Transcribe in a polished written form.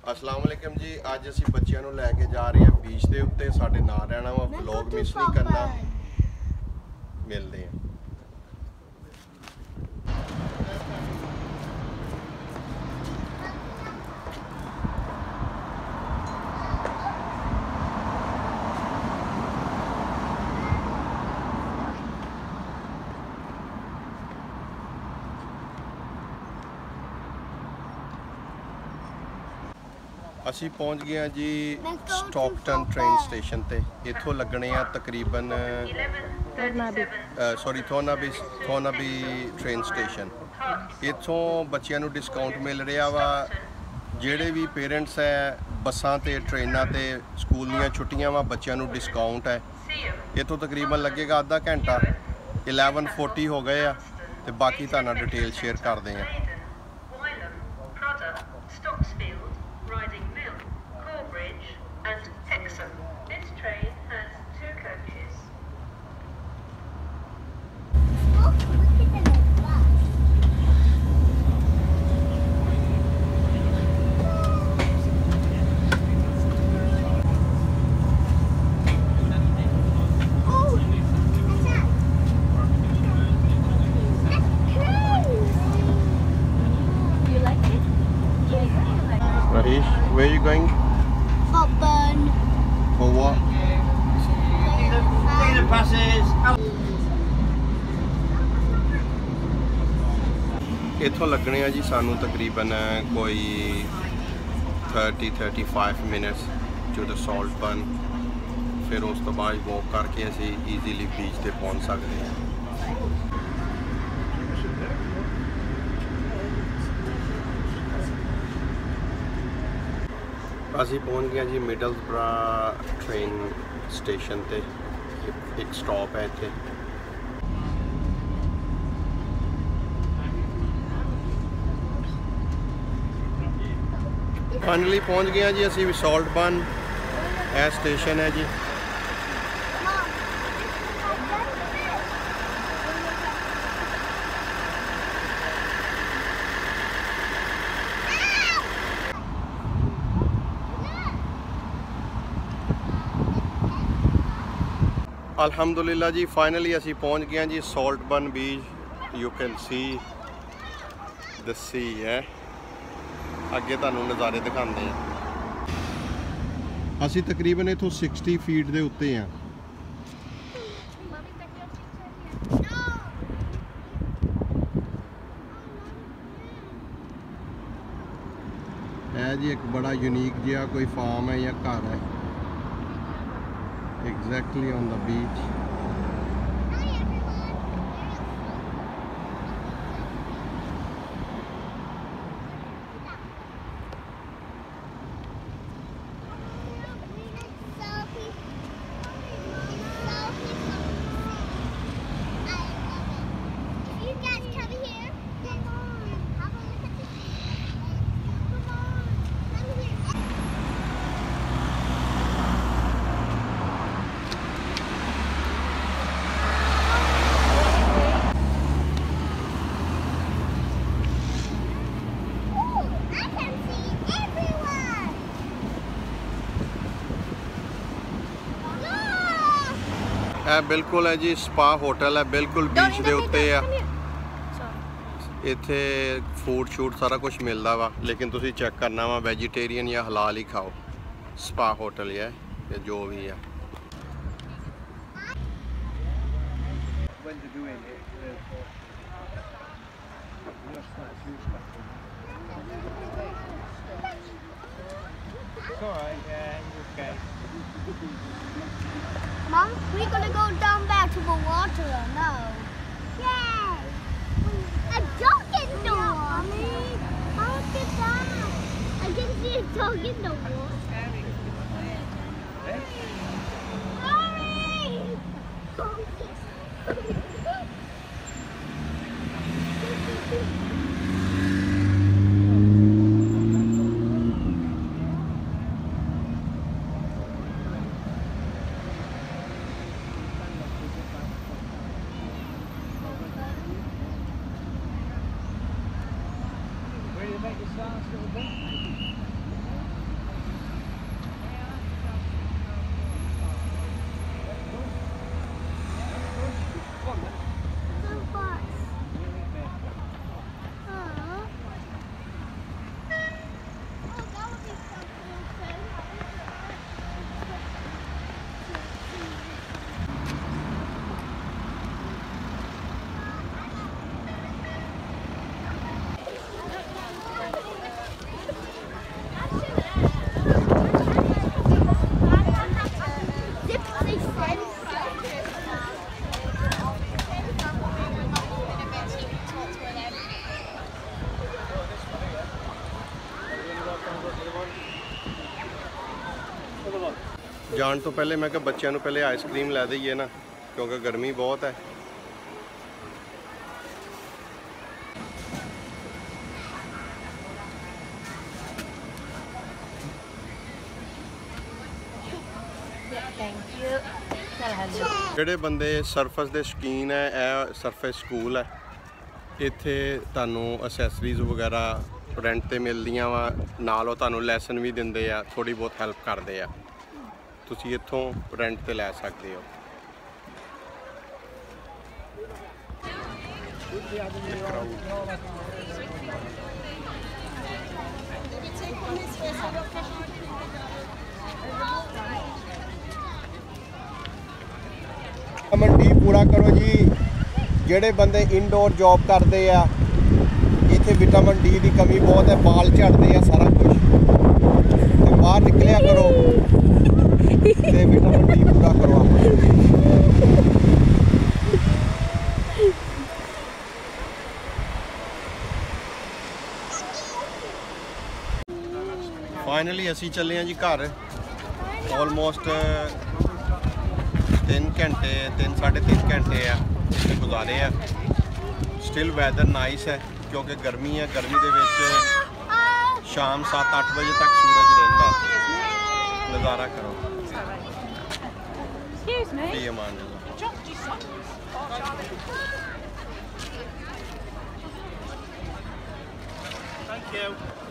अस्सलाम वालेकुम जी। अज असी बच्चों को लैके जा रहे हैं बीच के उत्ते। साडे नाल रहना वा, व्लॉग मिस नहीं करना। मिलते हैं। ਅਸੀਂ ਪਹੁੰਚ ਗਏ ਹਾਂ ਜੀ ਸਟਾਕਟਨ ਟ੍ਰੇਨ ਸਟੇਸ਼ਨ ਤੇ। ਇੱਥੋਂ ਲੱਗਣੇ ਆ ਤਕਰੀਬਨ ਥੋਨਾਬੀ ਟ੍ਰੇਨ ਸਟੇਸ਼ਨ। ਇੱਥੋਂ ਬੱਚਿਆਂ ਨੂੰ ਡਿਸਕਾਊਂਟ ਮਿਲ ਰਿਹਾ ਵਾ। ਜਿਹੜੇ ਵੀ ਪੇਰੈਂਟਸ ਹੈ ਬੱਸਾਂ ਤੇ ਟ੍ਰੇਨਾਂ ਤੇ ਸਕੂਲ ਦੀਆਂ ਛੁੱਟੀਆਂ ਵਾ, ਬੱਚਿਆਂ ਨੂੰ ਡਿਸਕਾਊਂਟ ਹੈ। ਇੱਥੋਂ ਤਕਰੀਬਨ ਲੱਗੇਗਾ ਅੱਧਾ ਘੰਟਾ। 11:40 ਹੋ ਗਏ ਆ ਤੇ ਬਾਕੀ ਤੁਹਾਨੂੰ ਡਿਟੇਲ ਸ਼ੇਅਰ ਕਰਦੇ ਆ। Riding Mill, Corbridge and Hexham. This train has 2 coaches. Oh, look at the bus. Oh, what's that? That's cool. You like it? Yeah. Rahish, where are you going? Hotburn. For what? Season passes. ਇੱਥੋਂ ਲੱਗਣੇ ਆ ਜੀ ਸਾਨੂੰ ਤਕਰੀਬਨ ਕੋਈ 30-35 minutes to the salt bun. ਫਿਰ ਉਸ ਤੋਂ ਬਾਅਦ ਵਾਕ ਕਰਕੇ ਅਸੀਂ ਈਜ਼ੀਲੀ ਬੀਚ ਤੇ ਪਹੁੰਚ ਸਕਦੇ ਹਾਂ। ਅਸੀਂ ਪਹੁੰਚ ਗਏ ਜੀ ਮਿਡਲਸਬਰਾ ਟ੍ਰੇਨ ਸਟੇਸ਼ਨ ਤੇ। ਇੱਕ ਸਟਾਪ ਹੈ ਇੱਥੇ। ਫਾਈਨਲੀ ਪਹੁੰਚ ਗਏ ਜੀ ਅਸੀਂ ਸਾਲਟ ਬਨ। ਇਹ ਸਟੇਸ਼ਨ ਹੈ ਜੀ। अल्हम्दुलिल्लाह जी फाइनली असी पहुंच गए जी salt bun beach. You can see the sea है। अगे तुहानू नज़ारे दिखाते हैं। असी तकरीबन इथों 60 फीट के उत्ते हैं। है जी एक बड़ा यूनिक जिहा कोई फार्म है या घर है exactly on the beach. बिल्कुल है जी स्पा होटल है, बिल्कुल बीच के उत्ते है। इत्थे फूड शूड सारा कुछ मिलता वा, लेकिन तुसी चेक करना वा वेजिटेरियन या हलाल ही खाओ। स्पा होटल है या जो भी है। Mom, we're gonna go down back to the water or no? Yeah. A dog in the water. How did that? I can see a dog in the water. Sorry. ਜਾਣ ਤੋਂ ਪਹਿਲੇ ਮੈਂ ਕਿਹਾ ਬੱਚਿਆਂ ਨੂੰ ਪਹਿਲੇ ਆਈਸਕ੍ਰੀਮ ਲੈ ਦਈਏ ਨਾ, ਕਿਉਂਕਿ ਗਰਮੀ ਬਹੁਤ ਹੈ। ਜਿਹੜੇ ਬੰਦੇ ਸਰਫਸ ਦੇ ਸ਼ੌਕੀਨ ਹੈ, ਇਹ ਸਰਫਸ ਸਕੂਲ ਹੈ। ਇੱਥੇ ਤੁਹਾਨੂੰ ਅਸੈਸਰੀਜ਼ ਵਗੈਰਾ ਰੈਂਟ ਤੇ ਮਿਲਦੀਆਂ ਵਾ, ਨਾਲ ਉਹ ਤੁਹਾਨੂੰ ਲੈਸਨ ਵੀ ਦਿੰਦੇ ਆ, ਥੋੜੀ ਬਹੁਤ ਹੈਲਪ ਕਰਦੇ ਆ। ਤੁਸੀਂ ਇੱਥੋਂ ਰੈਂਟ ਤੇ ਲੈ ਸਕਦੇ ਹੋ। ਵਿਟਾਮਿਨ ਡੀ ਪੂਰਾ ਕਰੋ ਜੀ। ਜਿਹੜੇ ਬੰਦੇ ਇਨਡੋਰ ਜੌਬ ਕਰਦੇ ਆ, ਇੱਥੇ ਵਿਟਾਮਿਨ ਡੀ ਦੀ ਕਮੀ ਬਹੁਤ ਹੈ, ਬਾਲ ਝੜਦੇ ਆ, ਸਾਰਾ ਕੁਝ। ਤੇ ਬਾਹਰ ਨਿਕਲਿਆ ਕਰੋ ਤੇ ਵਿਟਾਮਿਨ ਡੀ ਪੂਰਾ ਕਰੋ ਆਪਣਾ। ਫਾਈਨਲੀ ਅਸੀਂ ਚੱਲੇ ਹਾਂ ਜੀ ਘਰ। ਆਲਮੋਸਟ 3 ਘੰਟੇ 3.5 ਘੰਟੇ ਆ ਇੱਥੇ ਗੁਜ਼ਾਰੇ ਆ। ਸਟਿਲ ਵੈਦਰ ਨਾਈਸ ਹੈ, ਕਿਉਂਕਿ ਗਰਮੀ ਹੈ। ਗਰਮੀ ਦੇ ਵਿੱਚ ਸ਼ਾਮ 7-8 ਵਜੇ ਤੱਕ ਸੂਰਜ ਰਹਿੰਦਾ। ਨਜ਼ਾਰਾ ਕਰੋ। ਫੀ ਅਮਾਨ ਅੱਲਾਹ। Thank you.